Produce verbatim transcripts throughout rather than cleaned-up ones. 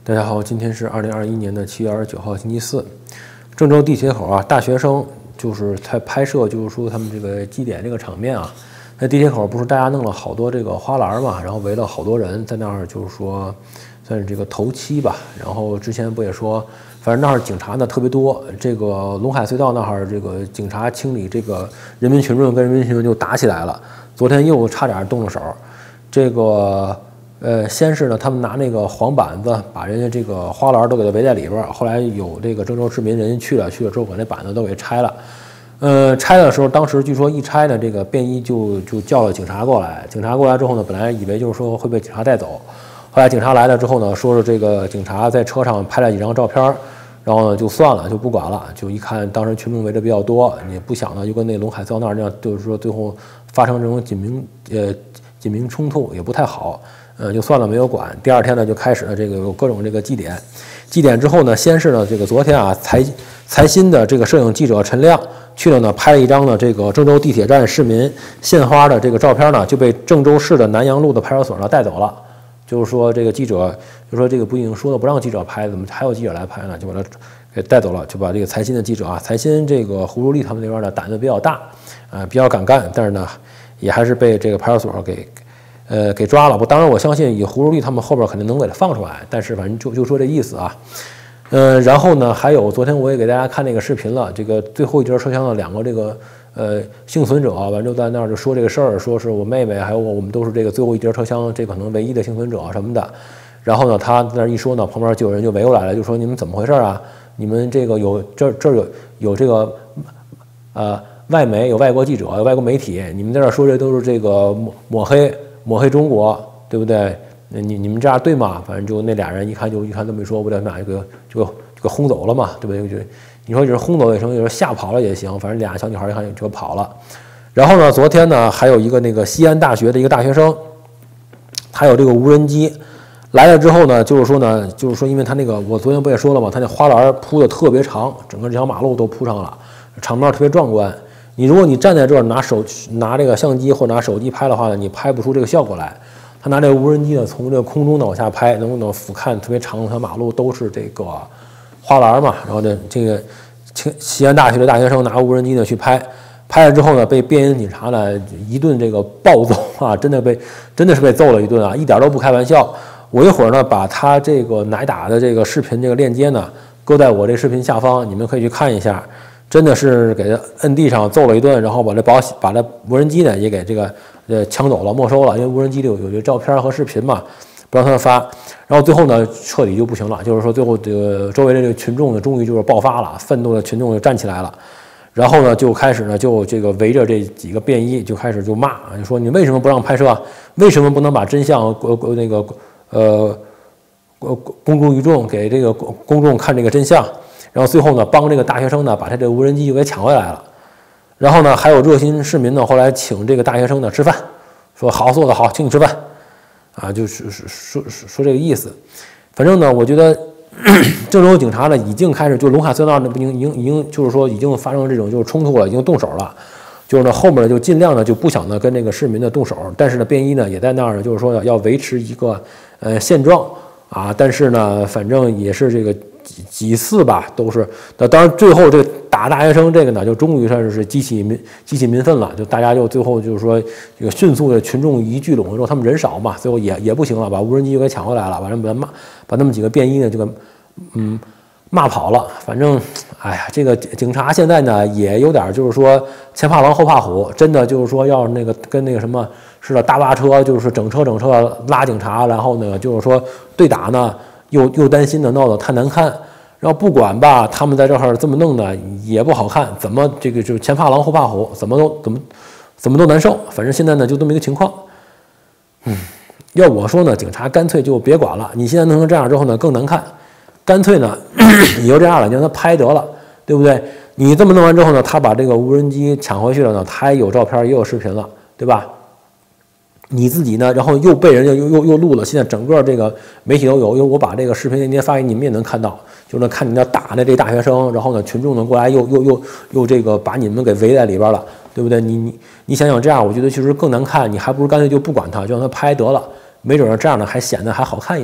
大家好，今天是二零二一年的七月二十九号，星期四。郑州地铁口啊，大学生就是在拍摄，就是说他们这个祭典这个场面啊。在地铁口不是大家弄了好多这个花篮嘛，然后围了好多人在那儿，就是说算是这个头七吧。然后之前不也说，反正那儿警察呢特别多。这个陇海隧道那儿，这个警察清理这个人民群众跟人民群众就打起来了。昨天又差点动了手，这个。呃，先是呢，他们拿那个黄板子把人家这个花篮都给他围在里边，后来有这个郑州市民人去了，去了之后把那板子都给拆了。呃，拆的时候，当时据说一拆呢，这个便衣就就叫了警察过来。警察过来之后呢，本来以为就是说会被警察带走，后来警察来了之后呢，说是这个警察在车上拍了几张照片，然后呢就算了，就不管了。就一看当时群众围的比较多，也不想呢就跟那陇海隧道那儿那样，就是说最后发生这种警民呃警民冲突也不太好。呃，就算了，没有管。第二天呢，就开始了这个有各种这个祭典。祭典之后呢，先是呢，这个昨天啊，财财新的这个摄影记者陈亮去了呢，拍了一张呢这个郑州地铁站市民献花的这个照片呢，就被郑州市的南阳路的派出所呢带走了。就是说这个记者就说这个不已经说了不让记者拍，怎么还有记者来拍呢？就把他给带走了，就把这个财新的记者啊，财新这个胡如丽他们那边呢胆子比较大，啊、呃，比较敢干，但是呢，也还是被这个派出所给。呃，给抓了。我当然我相信以胡如丽他们后边肯定能给他放出来，但是反正就就说这意思啊。呃，然后呢，还有昨天我也给大家看那个视频了，这个最后一节车厢的两个这个呃幸存者，完就在那儿就说这个事儿，说是我妹妹还有我，我们都是这个最后一节车厢这可能唯一的幸存者什么的。然后呢，他在那一说呢，旁边就有人就围过来了，就说你们怎么回事啊？你们这个有这这有有这个呃外媒有外国记者有外国媒体，你们在这说这都是这个抹抹黑。抹黑中国，对不对？你你们这样对吗？反正就那俩人一看就一看这么一说，我俩俩就给就就给轰走了嘛，对不对？就你说就是轰走也行，就是吓跑了也行，反正俩小女孩一看就跑了。然后呢，昨天呢还有一个那个西安大学的一个大学生，他有这个无人机来了之后呢，就是说呢，就是说因为他那个我昨天不也说了嘛，他那花篮铺的特别长，整个这条马路都铺上了，场面特别壮观。你如果你站在这儿拿手拿这个相机或者拿手机拍的话呢，你拍不出这个效果来。他拿这个无人机呢，从这个空中呢往下拍，能不能俯瞰特别长的条马路都是这个花篮嘛？然后呢，这个西安大学的大学生拿无人机呢去拍，拍了之后呢，被边境警察呢一顿这个暴揍啊，真的被真的是被揍了一顿啊，一点都不开玩笑。我一会儿呢把他这个挨打的这个视频这个链接呢搁在我这视频下方，你们可以去看一下。真的是给他摁地上揍了一顿，然后把这保把这无人机呢也给这个呃抢走了、没收了，因为无人机里有有这照片和视频嘛，不让他们发。然后最后呢，彻底就不行了，就是说最后这个周围的这个群众呢，终于就是爆发了，愤怒的群众就站起来了，然后呢就开始呢就这个围着这几个便衣就开始就骂，就说你为什么不让拍摄？为什么不能把真相呃那个呃公诸于众，给这个公众看这个真相？然后最后呢，帮这个大学生呢把他这个无人机就给抢回来了。然后呢，还有热心市民呢，后来请这个大学生呢吃饭，说好做得好，请你吃饭，啊，就是说说说这个意思。反正呢，我觉得郑州警察呢已经开始就陇海隧道呢，已经已经已经就是说已经发生这种就是冲突了，已经动手了。就是呢后面呢就尽量呢就不想呢跟这个市民呢动手，但是呢便衣呢也在那儿呢，就是说要维持一个呃现状啊，但是呢反正也是这个。几几次吧，都是那当然最后这打大学生这个呢，就终于算是激起民激起民愤了，就大家就最后就是说这个迅速的群众一聚拢之后，他们人少嘛，最后也也不行了，把无人机就给抢回来了，完了把他骂，把那么几个便衣呢就给嗯骂跑了。反正哎呀，这个警察现在呢也有点就是说前怕狼后怕虎，真的就是说要那个跟那个什么似的大巴车，就是整车整车拉警察，然后呢就是说对打呢。又又担心的闹得太难看，然后不管吧，他们在这儿这么弄的也不好看，怎么这个就是前怕狼后怕虎，怎么都怎么怎么都难受。反正现在呢就这么一个情况。嗯，要我说呢，警察干脆就别管了。你现在弄成这样之后呢，更难看，干脆呢也就这样了，你让他拍得了，对不对？你这么弄完之后呢，他把这个无人机抢回去了呢，他也有照片也有视频了，对吧？你自己呢，然后又被人家又又又录了，现在整个这个媒体都有，因为我把这个视频链接发给你们也能看到，就是看你那打的这大学生，然后呢群众呢过来又又又又这个把你们给围在里边了，对不对？你你你想想这样，我觉得其实更难看，你还不如干脆就不管他，就让他拍得了，没准这样呢还显得还好看一点。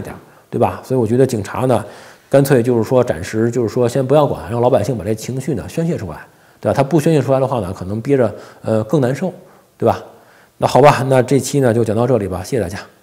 对吧？所以我觉得警察呢，干脆就是说暂时就是说先不要管，让老百姓把这情绪呢宣泄出来，对吧？他不宣泄出来的话呢，可能憋着呃更难受，对吧？那好吧，那这期呢就讲到这里吧，谢谢大家。